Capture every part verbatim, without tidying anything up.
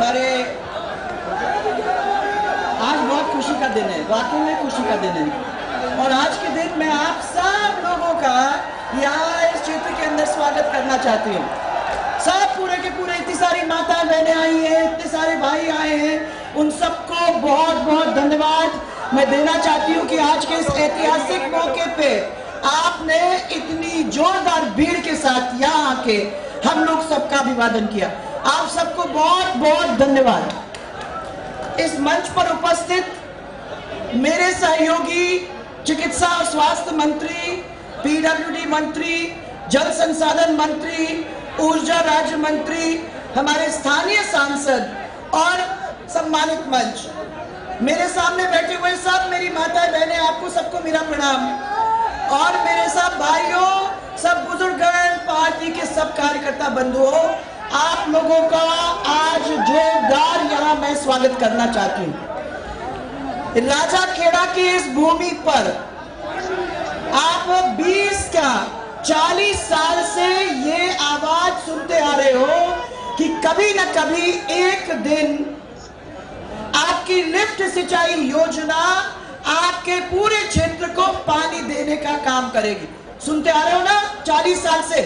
हमारे आज बहुत खुशी का दिन है, वाकई में खुशी का दिन है। और आज के दिन मैं आप सब लोगों का यहाँ इस क्षेत्र के अंदर स्वागत करना चाहती हूँ। सब पूरे के पूरे इतनी सारी माताएं बहनें आई हैं, इतने सारे भाई आए हैं, उन सबको बहुत बहुत धन्यवाद मैं देना चाहती हूँ कि आज के इस ऐतिहासिक मौके पे आपने इतनी जोरदार भीड़ के साथ यहाँ आके हम लोग सबका अभिवादन किया। आप सबको बहुत बहुत धन्यवाद। इस मंच पर उपस्थित मेरे सहयोगी चिकित्सा और स्वास्थ्य मंत्री, पीडब्ल्यूडी मंत्री, जल संसाधन मंत्री, ऊर्जा राज्य मंत्री, हमारे स्थानीय सांसद और सम्मानित मंच, मेरे सामने बैठे हुए सब मेरी माताएं बहनें, आपको सबको मेरा प्रणाम। और मेरे सब भाइयों, सब बुजुर्गगण, पार्टी के सब कार्यकर्ता बंधुओं, आप लोगों का आज जोरदार यहाँ मैं स्वागत करना चाहती हूँ। राजाखेड़ा की इस भूमि पर आप बीस क्या चालीस साल से ये आवाज सुनते आ रहे हो कि कभी न कभी एक दिन आपकी लिफ्ट सिंचाई योजना आपके पूरे क्षेत्र को पानी देने का काम करेगी। सुनते आ रहे हो ना चालीस साल से।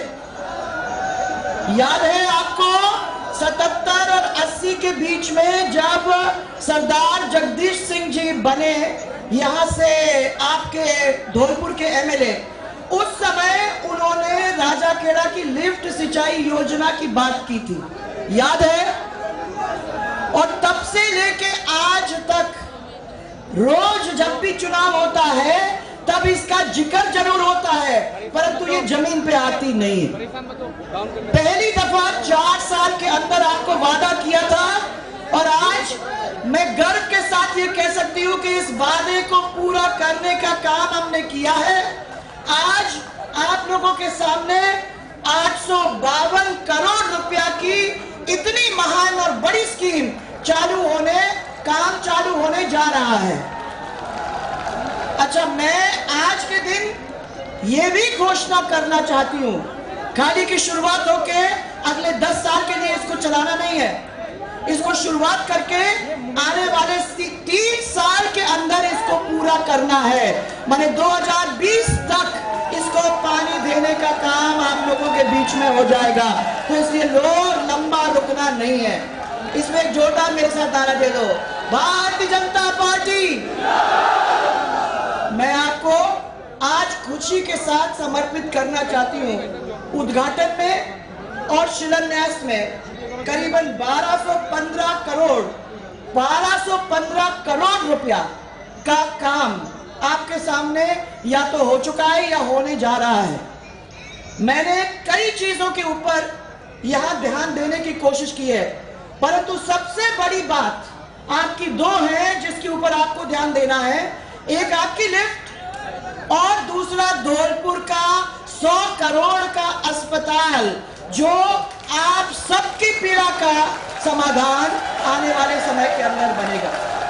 याद है आपको सतहत्तर और अस्सी के बीच में जब सरदार जगदीश सिंह जी बने यहाँ से आपके धौलपुर के एमएलए, उस समय उन्होंने राजाखेड़ा की लिफ्ट सिंचाई योजना की बात की थी, याद है? और तब से लेके आज तक रोज जब भी चुनाव होता है तब इसका जिक्र जरूर होता है, परंतु ये जमीन पे आती नहीं है। पहली दफा चार साल के अंदर आपको वादा किया था और आज मैं गर्व के साथ ये कह सकती हूँ कि इस वादे को पूरा करने का काम हमने किया है। आज आप लोगों के सामने आठ सौ बावन करोड़ रुपया की इतनी महान और बड़ी स्कीम चालू होने काम चालू होने जा रहा है। अच्छा, मैं आज के दिन ये भी घोषणा करना चाहती हूँ, खाली की शुरुआत होके अगले दस साल के लिए इसको चलाना नहीं है, इसको शुरुआत करके आने वाले तीन साल के अंदर इसको पूरा करना है। माने दो हज़ार बीस तक इसको पानी देने का काम आप लोगों के बीच में हो जाएगा, तो इसलिए लोग लंबा रुकना नहीं है। इसमें एक जोरदार मेरे साथ नारा दे दो, भारतीय जनता पार्टी। मैं आपको आज खुशी के साथ समर्पित करना चाहती हूँ उद्घाटन में और शिलान्यास में करीबन बारह सौ पंद्रह करोड़ बारह सौ पंद्रह करोड़ रुपया का काम आपके सामने या तो हो चुका है या होने जा रहा है। मैंने कई चीजों के ऊपर यहाँ ध्यान देने की कोशिश की है, परंतु सबसे बड़ी बात आपकी दो है जिसके ऊपर आपको ध्यान देना है। एक आपकी लिफ्ट और दूसरा धौलपुर का सौ करोड़ का अस्पताल, जो आप सबकी पीड़ा का समाधान आने वाले समय के अंदर बनेगा।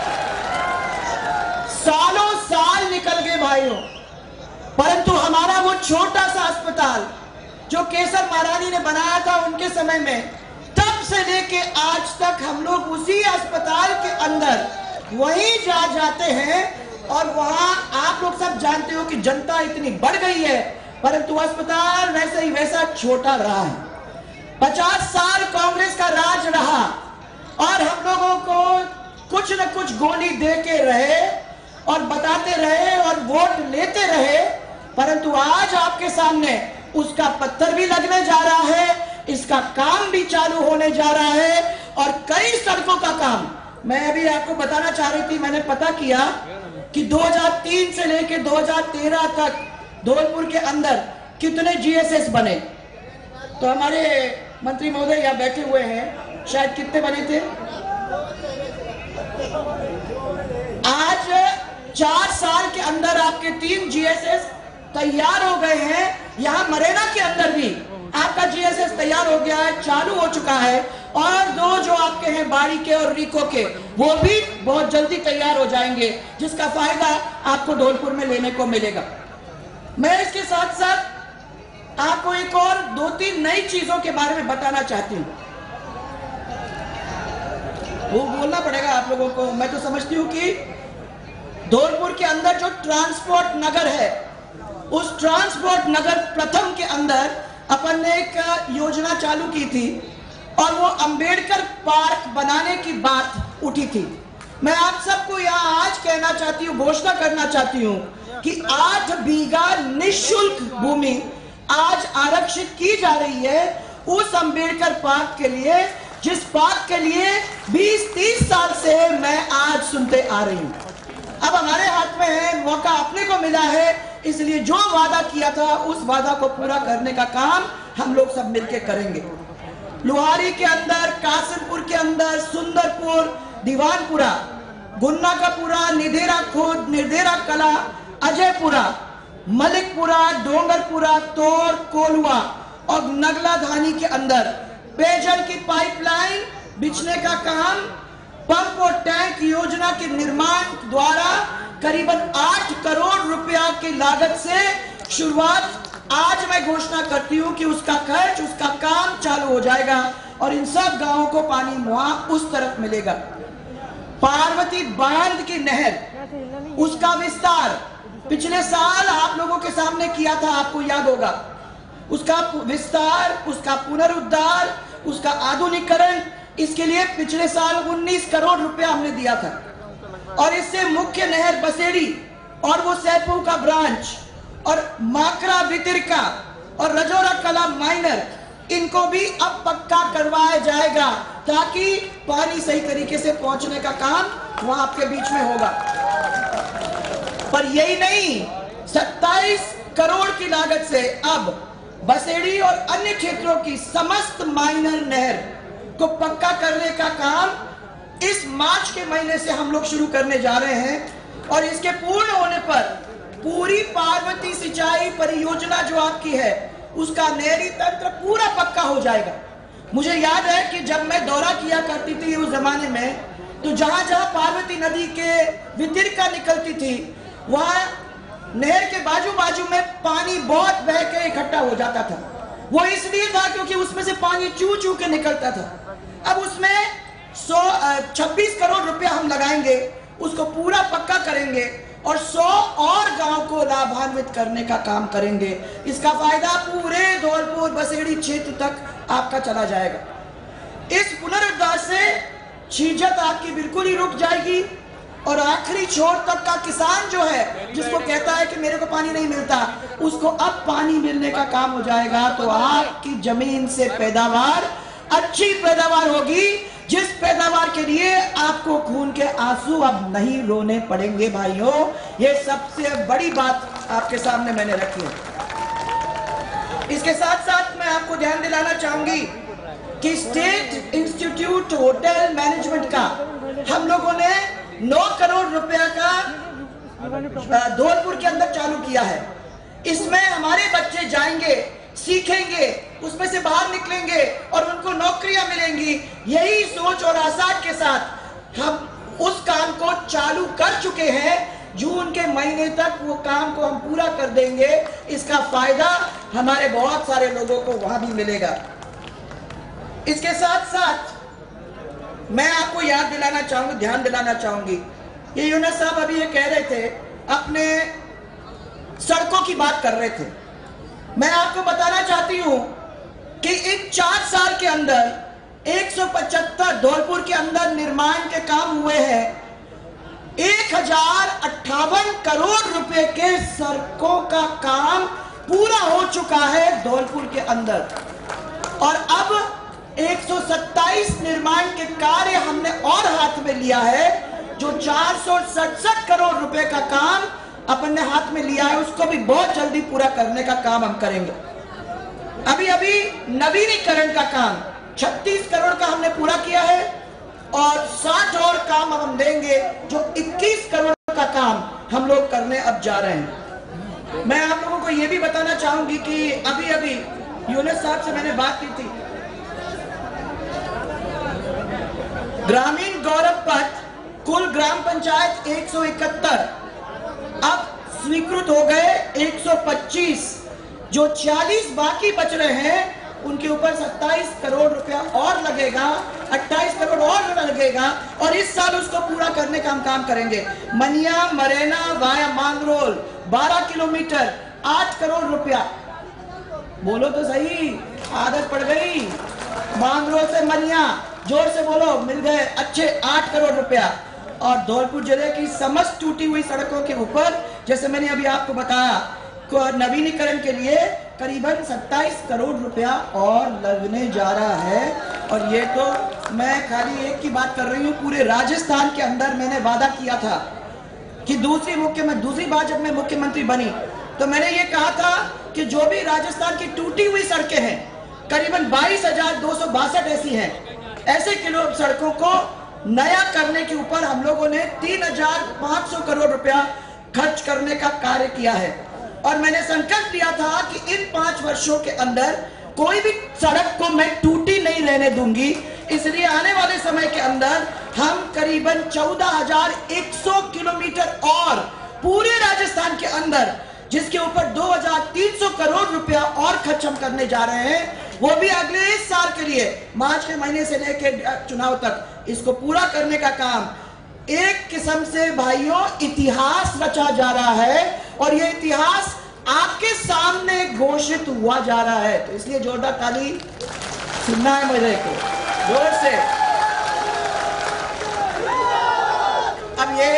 सालों साल निकल गए भाइयों, परंतु हमारा वो छोटा सा अस्पताल जो केसर महारानी ने बनाया था उनके समय में, तब से लेके आज तक हम लोग उसी अस्पताल के अंदर वहीं जा जाते हैं और वहां आप लोग सब जानते हो कि जनता इतनी बढ़ गई है, परंतु अस्पताल वैसे ही वैसा छोटा रहा है। पचास साल कांग्रेस का राज रहा और हम लोगों को कुछ न कुछ गोली देके रहे और बताते रहे और वोट लेते रहे, परंतु आज आपके सामने उसका पत्थर भी लगने जा रहा है, इसका काम भी चालू होने जा रहा है और कई सड़कों का काम। मैं अभी आपको बताना चाह रही थी, मैंने पता किया कि दो हज़ार तीन से लेकर दो हज़ार तेरह तक धौलपुर के अंदर कितने जीएसएस बने, तो हमारे मंत्री महोदय यहाँ बैठे हुए हैं, शायद कितने बने थे? आज चार साल के अंदर आपके तीन जीएसएस तैयार हो गए हैं। यहाँ मरेना के अंदर भी आपका जीएसएस तैयार हो गया है, चालू हो चुका है, और दो जो आपके हैं बाड़ी के और रीको के, वो भी बहुत जल्दी तैयार हो जाएंगे, जिसका फायदा आपको धौलपुर में लेने को मिलेगा। मैं इसके साथ साथ आपको एक और दो तीन नई चीजों के बारे में बताना चाहती हूँ। वो बोलना पड़ेगा आप लोगों को। मैं तो समझती हूँ कि धौलपुर के अंदर जो ट्रांसपोर्ट नगर है, उस ट्रांसपोर्ट नगर प्रथम के अंदर अपन ने एक योजना चालू की थी और वो अंबेडकर पार्क बनाने की बात उठी थी। मैं आप सबको यहाँ आज कहना चाहती हूँ, घोषणा करना चाहती हूँ कि आठ बीघा निःशुल्क भूमि आज आरक्षित की जा रही है उस अंबेडकर पार्क के लिए, जिस पार्क के लिए बीस तीस साल से मैं आज सुनते आ रही हूँ। अब हमारे हाथ में है, मौका अपने को मिला है, इसलिए जो वादा किया था उस वादा को पूरा करने का काम हम लोग सब मिलके करेंगे। लुहारी के अंदर, कासिमपुर के अंदर, सुंदरपुर, दीवानपुरा, गुन्ना का पुरा, निधेरा खोद, निर्देरा कला, अजयपुरा, मलिकपुरा, डोंगरपुरा, तोर, कोलवा और नगला धानी के अंदर पेयजल की पाइपलाइन बिछने का काम, पंप और टैंक योजना के निर्माण द्वारा करीबन आठ करोड़ रुपया की लागत से शुरुआत आज मैं घोषणा करती हूं कि उसका खर्च, उसका काम चालू हो जाएगा और इन सब गांवों को पानी मुआ उस तरफ मिलेगा। पार्वती बांध की नहर, उसका विस्तार पिछले साल आप लोगों के सामने किया था, आपको याद होगा। उसका विस्तार, उसका पुनरुद्धार, उसका आधुनिकीकरण, इसके लिए पिछले साल उन्नीस करोड़ रुपया हमने दिया था। और इससे मुख्य नहर बसेड़ी और वो सैपू का ब्रांच और माकरा वितिरका और रजौरा कला माइनर, इनको भी अब पक्का करवाया जाएगा ताकि पानी सही तरीके से पहुंचने का काम वहां आपके बीच में होगा। पर यही नहीं, सत्ताईस करोड़ की लागत से अब बसेड़ी और अन्य क्षेत्रों की समस्त माइनर नहर को पक्का करने का काम इस मार्च के महीने से हम लोग शुरू करने जा रहे हैं और इसके पूर्ण होने पर पूरी पार्वती सिंचाई परियोजना जो आपकी है उसका नहरी तंत्र पूरा पक्का हो जाएगा। मुझे याद है कि जब मैं दौरा किया करती थी उस जमाने में, तो जहां जहां पार्वती नदी के वितिरका निकलती थी वहां नहर के बाजू बाजू में पानी बहुत बह के इकट्ठा हो जाता था। वो इसलिए था क्योंकि उसमें से पानी चू चू के निकलता था। अब उसमें सौ छब्बीस करोड़ रुपया हम लगाएंगे, उसको पूरा पक्का करेंगे और सौ और गांव को लाभान्वित करने का काम करेंगे। इसका फायदा पूरे धौलपुर बसेड़ी क्षेत्र तक आपका चला जाएगा। इस पुनरुद्धार से छीजत आपकी बिल्कुल ही रुक जाएगी और आखिरी छोर तक का किसान जो है, जिसको कहता है कि मेरे को पानी नहीं मिलता, उसको अब पानी मिलने का काम हो जाएगा। तो आपकी जमीन से पैदावार, अच्छी पैदावार होगी, जिस पैदावार के लिए आपको खून के आंसू अब नहीं रोने पड़ेंगे। भाइयों, ये सबसे बड़ी बात आपके सामने मैंने रखी है। इसके साथ साथ मैं आपको ध्यान दिलाना चाहूंगी कि स्टेट इंस्टीट्यूट होटल मैनेजमेंट का हम लोगों ने नौ करोड़ रुपया का धौलपुर के अंदर चालू किया है। इसमें हमारे बच्चे जाएंगे, सीखेंगे, उसमें से बाहर निकलेंगे और उनको नौकरियां मिलेंगी। यही सोच और आसाद के साथ हम उस काम को चालू कर चुके हैं। जून के महीने तक वो काम को हम पूरा कर देंगे। इसका फायदा हमारे बहुत सारे लोगों को वहां भी मिलेगा। इसके साथ साथ मैं आपको याद दिलाना चाहूंगी, ध्यान दिलाना चाहूंगी, ये यूनुस साहब अभी ये कह रहे थे, अपने सड़कों की बात कर रहे थे। मैं आपको बताना चाहती हूं कि इन चार साल के अंदर एक सौ पचहत्तर धौलपुर के अंदर निर्माण के काम हुए हैं। एक हजार अट्ठावन करोड़ रुपए के सड़कों का काम पूरा हो चुका है धौलपुर के अंदर और अब एक सौ सत्ताईस निर्माण के कार्य हमने और हाथ में लिया है, जो चार सौ सड़सठ करोड़ रुपए का काम अपन ने हाथ में लिया है, उसको भी बहुत जल्दी पूरा करने का काम हम करेंगे। अभी अभी नवीनीकरण का काम छत्तीस करोड़ का हमने पूरा किया है और साठ और काम अब हम देंगे, जो इक्कीस करोड़ का काम हम लोग करने अब जा रहे हैं। मैं आप लोगों को यह भी बताना चाहूंगी कि अभी अभी यूनुस साहब से मैंने बात की थी, ग्रामीण गौरव पथ कुल ग्राम पंचायत एक सौ इकहत्तर अब स्वीकृत हो गए एक सौ पच्चीस, जो छियालीस बाकी बच रहे हैं उनके ऊपर सत्ताईस करोड़ रुपया और लगेगा, अट्ठाईस करोड़ और लगेगा और इस साल उसको पूरा करने का हम काम करेंगे। मनिया मरेना वाया मांगरोल बारह किलोमीटर आठ करोड़ रुपया। बोलो तो सही, आदत पड़ गई। मांगरोल से मनिया, जोर से बोलो, मिल गए अच्छे आठ करोड़ रुपया। और धौलपुर जिले की समस्त टूटी हुई सड़कों के ऊपर, जैसे मैंने अभी आपको बताया, नवीनीकरण के लिए करीबन सत्ताईस करोड़ रुपया और लगने जा रहा है। और ये तो मैं खाली एक की बात कर रही हूँ, पूरे राजस्थान के अंदर मैंने वादा किया था कि दूसरी मुख्यमंत्री दूसरी बार जब मैं मुख्यमंत्री बनी तो मैंने ये कहा था कि जो भी राजस्थान की टूटी हुई सड़कें हैं, करीबन बाईस हजार दो सौ बासठ ऐसी हैं, ऐसे किलो सड़कों को नया करने के ऊपर हम लोगों ने तीन हजार पांच सौ करोड़ रुपया खर्च करने का कार्य किया है। और मैंने संकल्प लिया था कि इन पांच वर्षों के अंदर कोई भी सड़क को मैं टूटी नहीं रहने दूंगी। इसलिए आने वाले समय के अंदर हम करीबन चौदह हजार एक सौ किलोमीटर और पूरे राजस्थान के अंदर, जिसके ऊपर दो हजार तीन सौ करोड़ रुपया और खर्च हम करने जा रहे हैं, वो भी अगले इस साल के लिए मार्च के महीने से लेकर चुनाव तक इसको पूरा करने का काम। एक किस्म से भाइयों इतिहास रचा जा रहा है और ये इतिहास आपके सामने घोषित हुआ जा रहा है। तो इसलिए जोरदार ताली सुनना है मुझे को जोर से। अब ये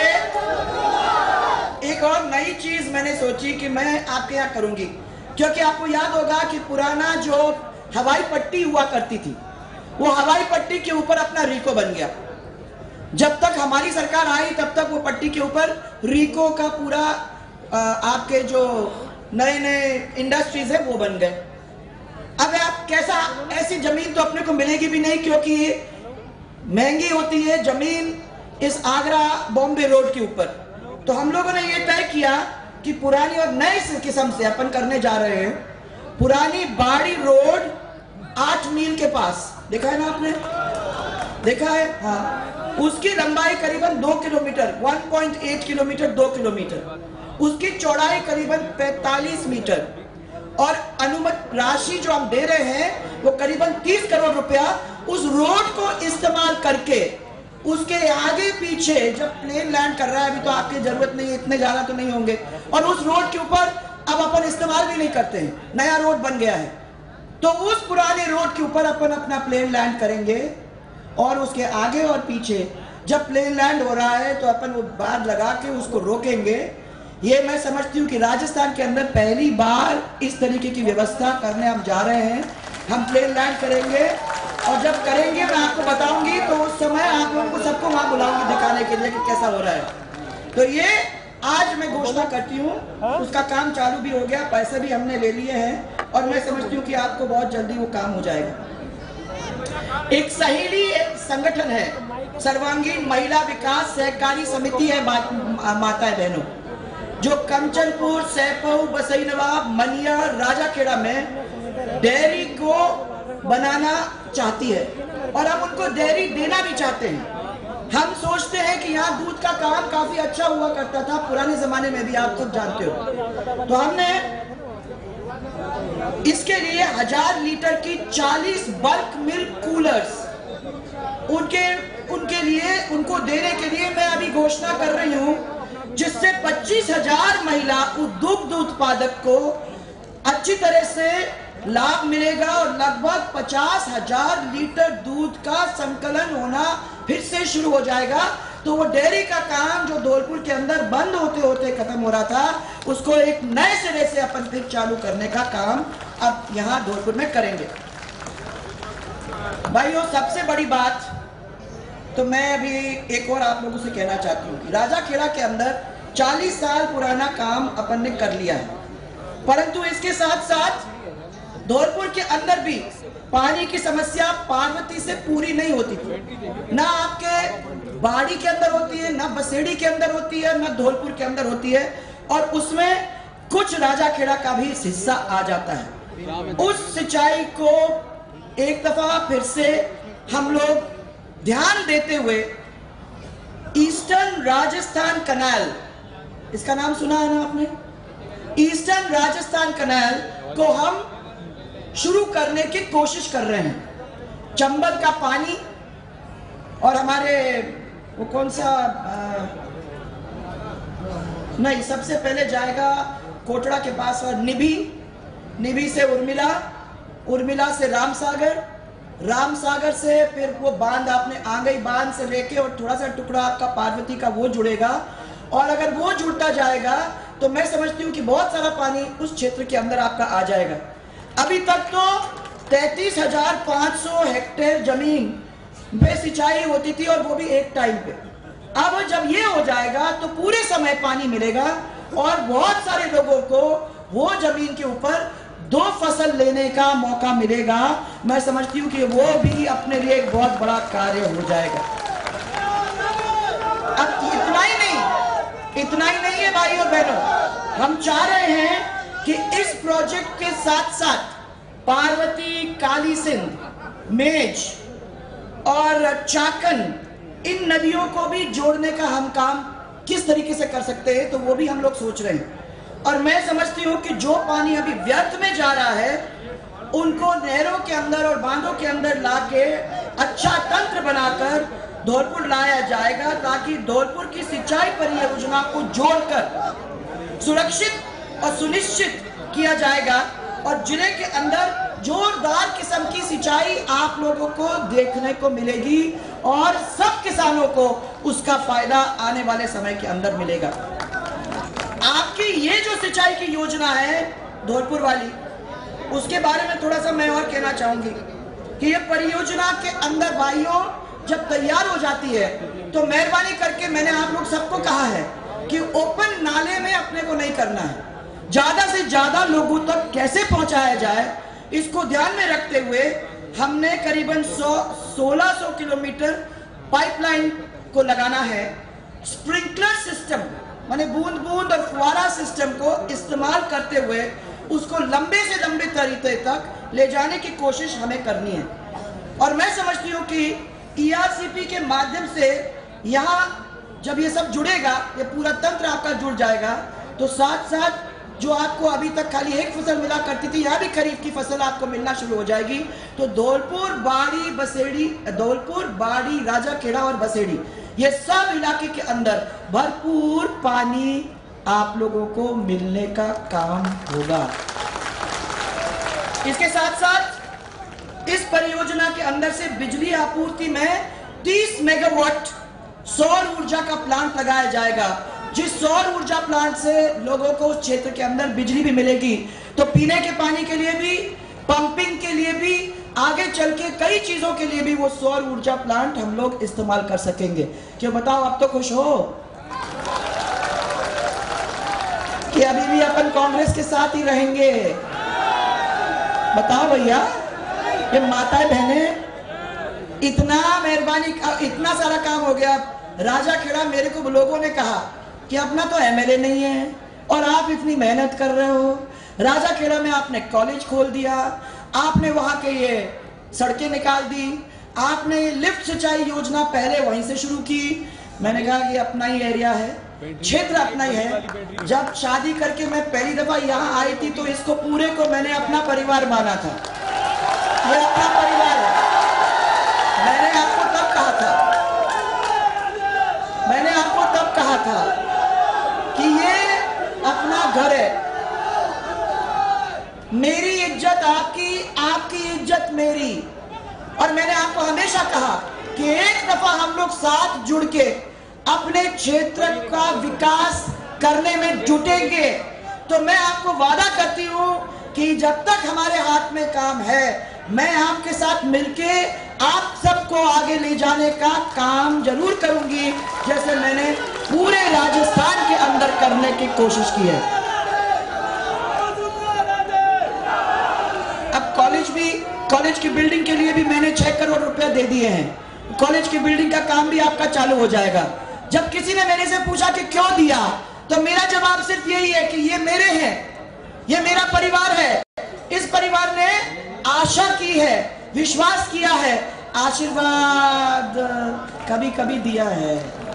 एक और नई चीज मैंने सोची कि मैं आपके यहाँ करूंगी, क्योंकि आपको याद होगा कि पुराना जो हवाई पट्टी हुआ करती थी, वो हवाई पट्टी के ऊपर अपना रीको बन गया। जब तक हमारी सरकार आई तब तक वो पट्टी के ऊपर रीको का पूरा आ, आपके जो नए नए इंडस्ट्रीज है वो बन गए। अब आप कैसा, ऐसी जमीन तो अपने को मिलेगी भी नहीं, क्योंकि महंगी होती है जमीन इस आगरा बॉम्बे रोड के ऊपर। तो हम लोगों ने ये तय किया कि पुरानी और नए किस्म से अपन करने जा रहे हैं। पुरानी बाड़ी रोड आठ मील के पास, देखा है ना आपने, देखा है, हाँ, उसकी लंबाई करीबन दो किलोमीटर एक पॉइंट आठ किलोमीटर दो किलोमीटर, उसकी चौड़ाई करीबन पैंतालीस मीटर और अनुमत राशि जो हम दे रहे हैं वो करीबन तीस करोड़ रुपया। उस रोड को इस्तेमाल करके उसके आगे पीछे जब प्लेन लैंड कर रहा है, अभी तो आपकी जरूरत नहीं है, इतने ज्यादा तो नहीं होंगे, और उस रोड के ऊपर अब अपन इस्तेमाल भी नहीं करते हैं, नया रोड बन गया है। तो उस पुराने रोड के ऊपर अपन अपना प्लेन लैंड करेंगे और उसके आगे और पीछे जब प्लेन लैंड हो रहा है तो अपन वो बार लगा के उसको रोकेंगे। ये मैं समझती हूँ कि राजस्थान के अंदर पहली बार इस तरीके की व्यवस्था करने हम जा रहे हैं। हम प्लेन लैंड करेंगे और जब करेंगे मैं आपको बताऊंगी, तो उस समय आप लोगों को सबको वहां बुलाऊंगी दिखाने के लिए कि कैसा हो रहा है। तो ये आज मैं घोषणा करती हूँ, उसका काम चालू भी हो गया, पैसे भी हमने ले लिए हैं और मैं समझती हूँ कि आपको बहुत जल्दी वो काम हो जाएगा। एक सहेली संगठन है, सर्वांगीण महिला विकास सहकारी समिति है माता बहनों, जो कंचनपुर, सैपऊ, बसई नवाब, मनिया, राजाखेड़ा में डेयरी को बनाना चाहती है और हम उनको डेयरी देना भी चाहते हैं। हम सोचते हैं कि यहाँ दूध का काम काफी अच्छा हुआ करता था पुराने जमाने में भी, आप सब जानते हो। तो हमने इसके लिए हजार लीटर की चालीस बल्क मिल्क कूलर्स उनके उनके लिए उनको देने के लिए मैं अभी घोषणा कर रही हूँ, जिससे पच्चीस हजार महिला दुग्ध उत्पादक को अच्छी तरह से लाभ मिलेगा और लगभग पचास हजार लीटर दूध का संकलन होना फिर से शुरू हो जाएगा। तो वो डेयरी का काम जो धौलपुर के अंदर बंद होते होते खत्म हो रहा था, उसको एक नए सिरे से अपन फिर चालू करने का काम अब यहाँ धौलपुर में करेंगे। भाइयों, सबसे बड़ी बात तो मैं अभी एक और आप लोगों से कहना चाहती हूँ कि राजाखेड़ा के अंदर चालीस साल पुराना काम अपन ने कर लिया है, परंतु इसके साथ साथ धौलपुर के अंदर भी पानी की समस्या पार्वती से पूरी नहीं होती थी। ना आपके बाड़ी के अंदर होती है, ना बसेड़ी के अंदर होती है, ना धौलपुर के अंदर होती है, और उसमें कुछ राजाखेड़ा का भी हिस्सा आ जाता है। उस सिंचाई को एक दफा फिर से हम लोग ध्यान देते हुए ईस्टर्न राजस्थान कनाल, इसका नाम सुना है ना आपने, ईस्टर्न राजस्थान कनाल को हम शुरू करने की कोशिश कर रहे हैं। चंबल का पानी और हमारे वो कौन सा आ, नहीं, सबसे पहले जाएगा कोटड़ा के पास और निभी, निभी से उर्मिला, उर्मिला से रामसागर, रामसागर से फिर वो बांध आपने आंगई बांध से लेके और थोड़ा सा टुकड़ा आपका पार्वती का वो जुड़ेगा। और अगर वो जुड़ता जाएगा तो मैं समझती हूँ कि बहुत सारा पानी उस क्षेत्र के अंदर आपका आ जाएगा। अभी तक तो तैतीस हजार पाँच सौ हेक्टेयर जमीन में सिंचाई होती थी और वो भी एक टाइम पे। अब जब ये हो जाएगा तो पूरे समय पानी मिलेगा और बहुत सारे लोगों को वो जमीन के ऊपर दो फसल लेने का मौका मिलेगा। मैं समझती हूँ कि वो भी अपने लिए एक बहुत बड़ा कार्य हो जाएगा। अब इतना ही नहीं, इतना ही नहीं है भाई और बहनों, हम चाह रहे हैं कि इस प्रोजेक्ट के साथ साथ पार्वती, काली सिंध, मेज और चाकन, इन नदियों को भी जोड़ने का हम काम किस तरीके से कर सकते हैं, तो वो भी हम लोग सोच रहे हैं। और मैं समझती हूँ कि जो पानी अभी व्यर्थ में जा रहा है उनको नहरों के अंदर और बांधों के अंदर लाके अच्छा तंत्र बनाकर धौलपुर लाया जाएगा, ताकि धौलपुर की सिंचाई परियोजना को जोड़कर सुरक्षित और सुनिश्चित किया जाएगा और जिले के अंदर जोरदार किस्म की सिंचाई आप लोगों को देखने को मिलेगी और सब किसानों को उसका फायदा आने वाले समय के अंदर मिलेगा। आपकी ये जो सिंचाई की योजना है धौलपुर वाली, उसके बारे में थोड़ा सा मैं और कहना चाहूंगी कि ये परियोजना के अंदर भाइयों जब तैयार हो जाती है तो मेहरबानी करके मैंने आप लोग सबको कहा है कि ओपन नाले में अपने को नहीं करना है, ज्यादा से ज्यादा लोगों तक कैसे पहुंचाया जाए इसको ध्यान में रखते हुए हमने करीबन सोलह सौ किलोमीटर पाइपलाइन को लगाना है। स्प्रिंकलर सिस्टम माने बूंद बूंद और फुवारा सिस्टम को इस्तेमाल करते हुए उसको लंबे से लंबे तरीके तक ले जाने की कोशिश हमें करनी है। और मैं समझती हूँ कि ई आर सी पी के माध्यम से यहाँ जब ये सब जुड़ेगा, ये पूरा तंत्र आपका जुड़ जाएगा, तो साथ साथ जो आपको अभी तक खाली एक फसल मिला करती थी, यहाँ भी खरीफ की फसल आपको मिलना शुरू हो जाएगी। तो धौलपुर, बाड़ी, बसेड़ी, धौलपुर, बाड़ी, राजाखेड़ा और बसेड़ी, ये सब इलाके के अंदर भरपूर पानी आप लोगों को मिलने का काम होगा। इसके साथ साथ इस परियोजना के अंदर से बिजली आपूर्ति में तीस मेगावाट सौर ऊर्जा का प्लांट लगाया जाएगा, जिस सौर ऊर्जा प्लांट से लोगों को उस क्षेत्र के अंदर बिजली भी मिलेगी। तो पीने के पानी के लिए भी, पंपिंग के लिए भी, आगे चल के कई चीजों के लिए भी वो सौर ऊर्जा प्लांट हम लोग इस्तेमाल कर सकेंगे। क्यों बताओ, आप तो खुश हो कि अभी भी अपन कांग्रेस के साथ ही रहेंगे? बताओ भैया, ये माताएं बहनें, इतना मेहरबानी, इतना सारा काम हो गया। राजाखेड़ा मेरे को लोगों ने कहा कि अपना तो एम एल ए नहीं है और आप इतनी मेहनत कर रहे हो। राजाखेड़ा में आपने कॉलेज खोल दिया, आपने वहां के ये सड़कें निकाल दी, आपने लिफ्ट सिंचाई योजना पहले वहीं से शुरू की। मैंने कहा ये अपना ही एरिया है, क्षेत्र अपना ही है। जब शादी करके मैं पहली दफा यहाँ आई थी तो इसको पूरे को मैंने अपना परिवार माना था, ये अपना परिवार है। मैंने आपको तब कहा था, मैंने आपको तब कहा था कि ये अपना घर है, मेरी इज्जत आपकी, आपकी इज्जत मेरी। और मैंने आपको हमेशा कहा कि एक दफा हम लोग साथ जुड़ के अपने क्षेत्र का विकास करने में जुटेंगे तो मैं आपको वादा करती हूं कि जब तक हमारे हाथ में काम है, मैं आपके साथ मिलके आप सबको आगे ले जाने का काम जरूर करूंगी, जैसे मैंने पूरे राजस्थान के अंदर करने की कोशिश की है। अब कॉलेज भी, कॉलेज की बिल्डिंग के लिए भी मैंने छह करोड़ रुपया दे दिए हैं। कॉलेज की बिल्डिंग का काम भी आपका चालू हो जाएगा। जब किसी ने मेरे से पूछा कि क्यों दिया, तो मेरा जवाब सिर्फ यही है कि ये मेरे हैं, ये मेरा परिवार है। इस परिवार ने आशा की है, विश्वास किया है, आशीर्वाद कभी कभी दिया है।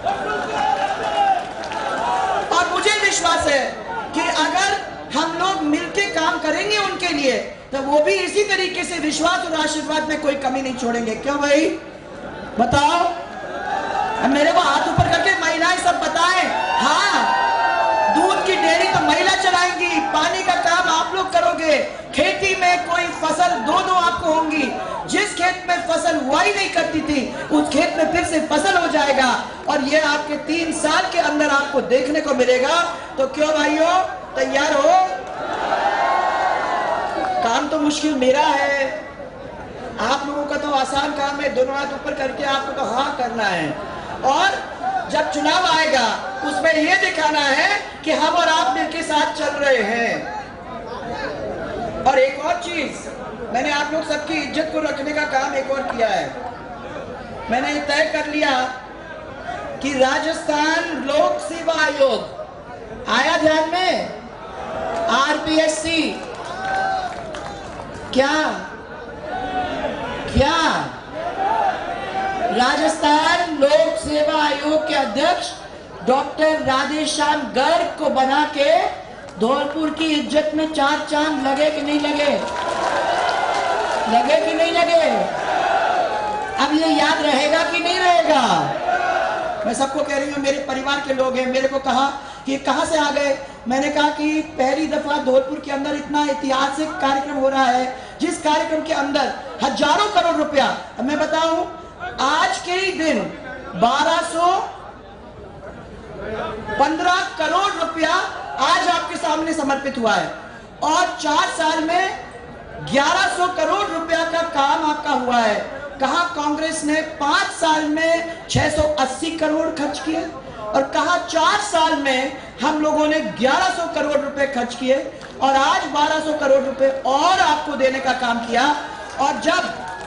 और मुझे विश्वास है कि अगर हम लोग मिलके काम करेंगे उनके लिए, तो वो भी इसी तरीके से विश्वास और आशीर्वाद में कोई कमी नहीं छोड़ेंगे। क्यों भाई, बताओ? अब मेरे को हाथ ऊपर करके महिलाएं सब बताएं। हाँ, दूध की डेयरी तो महिला चलाएंगी, पानी का काम आप लोग करोगे, खेती में कोई फसल दो दो आपको होंगी। जिस खेत में फसल हुआई नहीं करती थी उस खेत में फिर से फसल हो जाएगा, और ये आपके तीन साल के अंदर आपको देखने को मिलेगा। तो क्यों भाइयों, तैयार हो? काम तो मुश्किल मेरा है, आप लोगों का तो आसान काम है, दोनों हाथ ऊपर करके आपको तो हाँ करना है। और जब चुनाव आएगा उसमें यह दिखाना है कि हम और आप मिलकर साथ चल रहे हैं। और एक और चीज, मैंने आप लोग सबकी इज्जत को रखने का काम एक और किया है। मैंने तय कर लिया कि राजस्थान लोक सेवा आयोग आया ध्यान में, आरपीएससी, क्या क्या राजस्थान लोक सेवा आयोग के अध्यक्ष डॉक्टर राधेश्याम गर्ग को बना के धौलपुर की इज्जत में चार चांद लगे कि नहीं लगे? लगे कि नहीं लगे? अब ये याद रहेगा कि नहीं रहेगा? मैं सबको कह रही हूँ, मेरे परिवार के लोग हैं, मेरे को कहा कि कहां से आ गए। मैंने कहा कि पहली दफा धौलपुर के अंदर इतना ऐतिहासिक कार्यक्रम हो रहा है, जिस कार्यक्रम के अंदर हजारों करोड़ रुपया, अब मैं बताऊं, आज के ही दिन बारह सौ पंद्रह करोड़ रुपया आज आपके सामने समर्पित हुआ है, और चार साल में ग्यारह सौ करोड़ रुपया का काम आपका हुआ है। कहा कांग्रेस ने पांच साल में छह सौ अस्सी करोड़ खर्च किए, और कहा चार साल में हम लोगों ने ग्यारह सौ करोड़ रुपए खर्च किए, और आज बारह सौ करोड़ रुपए और आपको देने का काम किया। और जब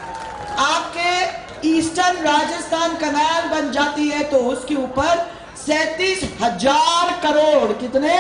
आपके ईस्टर्न राजस्थान कनाल बन जाती है तो उसके ऊपर सैतीस हजार करोड़, कितने?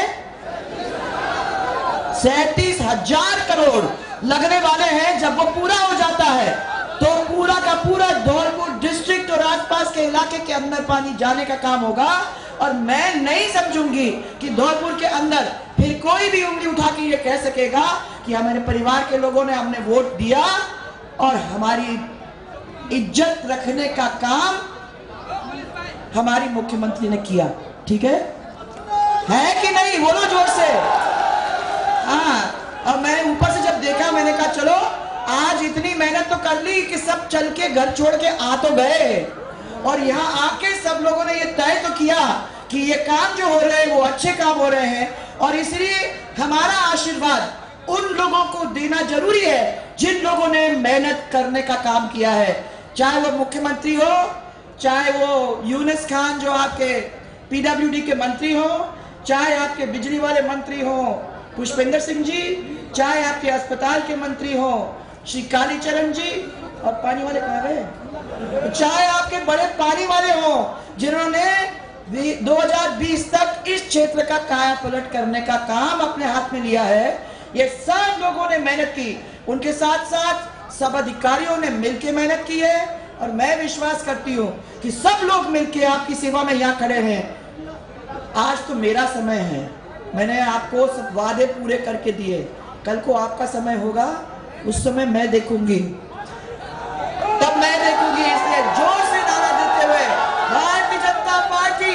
सैतीस हजार करोड़ लगने वाले हैं। जब वो पूरा हो जाता है तो पूरा का पूरा धौलपुर डिस्ट्रिक्ट और आसपास के इलाके के अंदर पानी जाने का काम होगा। और मैं नहीं समझूंगी कि धौलपुर के अंदर फिर कोई भी उंगली उठा के ये कह सकेगा कि हमारे परिवार के लोगों ने हमने वोट दिया और हमारी इज्जत रखने का काम हमारी मुख्यमंत्री ने किया। ठीक है, है कि नहीं? बोलो जोर से। हाँ, और मैंने ऊपर से जब देखा, मैंने कहा चलो आज इतनी मेहनत तो कर ली कि सब चल के घर छोड़ के आ तो गए, और यहाँ आके सब लोगों ने ये तय तो किया कि ये काम जो हो रहे हैं वो अच्छे काम हो रहे हैं, और इसलिए हमारा आशीर्वाद उन लोगों को देना जरूरी है जिन लोगों ने मेहनत करने का काम किया है। चाहे वो मुख्यमंत्री हो, चाहे वो यूनुस खान जो आपके पीडब्ल्यूडी के मंत्री हो, चाहे आपके बिजली वाले मंत्री हो पुष्पेंद्र सिंह जी, चाहे आपके अस्पताल के मंत्री हो श्री कालीचरण जी, और पानी वाले कहाँ गए, चाहे आपके बड़े पानी वाले हो जिन्होंने दो हज़ार बीस तक इस क्षेत्र का काया पलट करने का काम अपने हाथ में लिया है। ये सब लोगों ने मेहनत की, उनके साथ साथ सब अधिकारियों ने मिलकर मेहनत की है, और मैं विश्वास करती हूँ कि सब लोग मिलकर आपकी सेवा में यहाँ खड़े हैं। आज तो मेरा समय है, मैंने आपको सब वादे पूरे करके दिए, कल को आपका समय होगा, उस समय मैं देखूंगी, तब मैं देखूंगी। इसलिए जोर से नारा देते हुए भारतीय जनता पार्टी,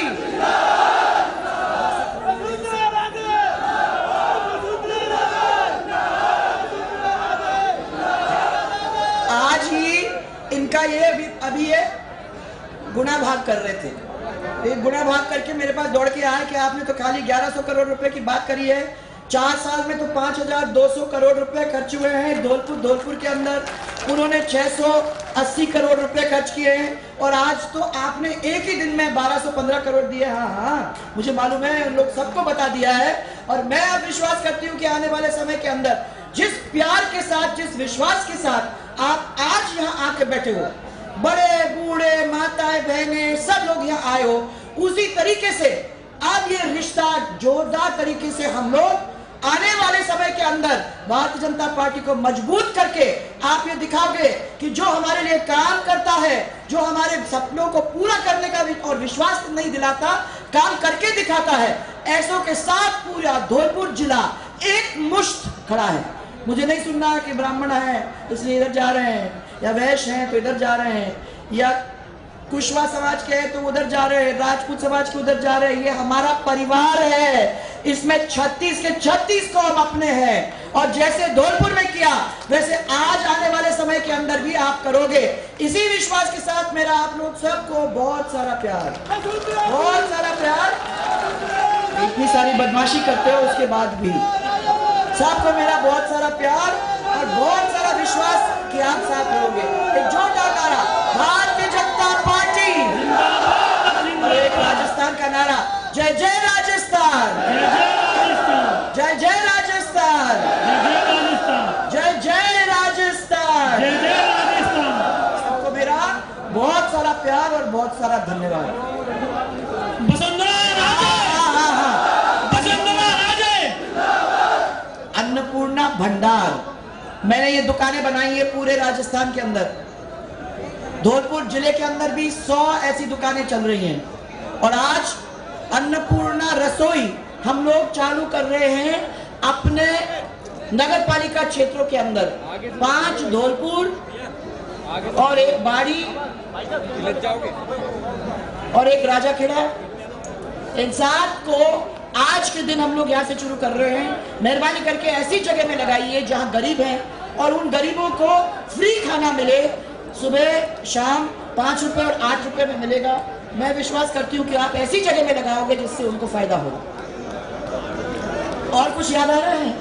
आज ही इनका ये अभी अभी ये गुना भाग कर रहे थे, एक गुना भाग करके मेरे पास दौड़ के आए कि आपने तो खाली ग्यारह सौ करोड़ रुपए की बात करी है, चार साल में तो पांच हजार दो सौ करोड़ रुपए खर्च हुए हैं धौलपुर धौलपुर के अंदर, उन्होंने छह सौ अस्सी करोड़ रुपए खर्च किए हैं, और आज तो आपने एक ही दिन में बारह सौ पंद्रह करोड़ दिए। हाँ हाँ, मुझे मालूम है, उन लोग सबको बता दिया है, और मैं अब विश्वास करती हूँ कि आने वाले समय के अंदर जिस प्यार के साथ, जिस विश्वास के साथ आप आज यहाँ आके बैठे हो, बड़े बूढ़े माताएं बहनें सब लोग यहाँ आए हो, उसी तरीके से अब ये रिश्ता जोरदार तरीके से हम लोग आने वाले समय के अंदर भारतीय जनता पार्टी को मजबूत करके आप ये दिखाओगे कि जो हमारे लिए काम करता है, जो हमारे सपनों को पूरा करने का और विश्वास नहीं दिलाता, काम करके दिखाता है, ऐसों के साथ पूरा धौलपुर जिला एक मुश्त खड़ा है। मुझे नहीं सुनना कि ब्राह्मण है इसलिए इधर जा रहे हैं, या वैश्य हैं तो इधर जा रहे हैं, या कुशवा समाज के हैं तो उधर जा रहे हैं, राजपूत समाज के उधर जा रहे हैं। ये हमारा परिवार है, इसमें छत्तीस के छत्तीस कौम अपने हैं। और जैसे धौलपुर में किया वैसे आज आने वाले समय के अंदर भी आप करोगे। इसी विश्वास के साथ मेरा आप लोग सबको बहुत सारा प्यार, बहुत सारा प्यार। इतनी सारी बदमाशी करते हो उसके बाद भी सबको मेरा बहुत सारा प्यार और बहुत सारा विश्वास कि आप साथ रहोगे। एक जोरदार नारा भारतीय जनता पार्टी और एक राजस्थान का नारा जय जय राजस्थान, जय जय राजस्थान, जय जय राजस्थान। सबको मेरा बहुत सारा प्यार और बहुत सारा धन्यवाद। अन्नपूर्णा भंडार, मैंने ये दुकानें बनाई है पूरे राजस्थान के अंदर। धौलपुर जिले के अंदर भी सौ ऐसी दुकानें चल रही हैं। और आज अन्नपूर्णा रसोई हम लोग चालू कर रहे हैं अपने नगर पालिका क्षेत्रों के अंदर। पांच धौलपुर और एक बाड़ी और एक राजाखेड़ा, इन सात को आज के दिन हम लोग यहाँ से शुरू कर रहे हैं। मेहरबानी करके ऐसी जगह में लगाइए जहाँ गरीब हैं और उन गरीबों को फ्री खाना मिले। सुबह शाम पाँच रुपए और आठ रुपए में मिलेगा। मैं विश्वास करती हूँ कि आप ऐसी जगह में लगाओगे जिससे उनको फायदा होगा। और कुछ याद आ रहा है?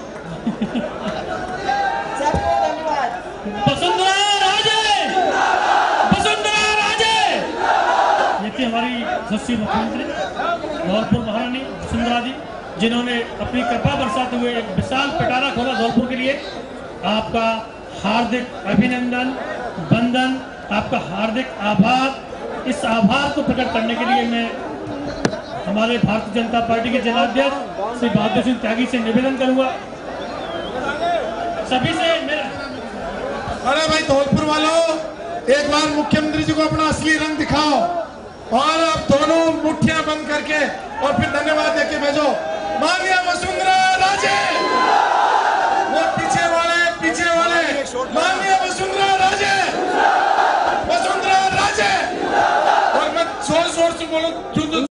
सबको धन्यवाद। वसुंधरा राजे, वसुंधरा राजे। ये थी हमारी सस्ती मुख्यमंत्री धौलपुर महारानी वसुंधरा जी, जिन्होंने अपनी कृपा बरसाते हुए एक विशाल पिटारा खोला धौलपुर के लिए। आपका हार्दिक अभिनंदन, वंदन, आपका हार्दिक आभार। इस आभार को प्रकट करने के लिए मैं हमारे भारतीय जनता पार्टी के जिलाध्यक्ष श्री बहादुर सिंह त्यागी से निवेदन करूंगा, सभी से मेरा। अरे भाई धौलपुर वालों, एक बार मुख्यमंत्री जी को अपना असली रंग दिखाओ और आप दोनों मुट्ठियां बंद करके और फिर धन्यवाद देके भेजो। माननीय वसुंधरा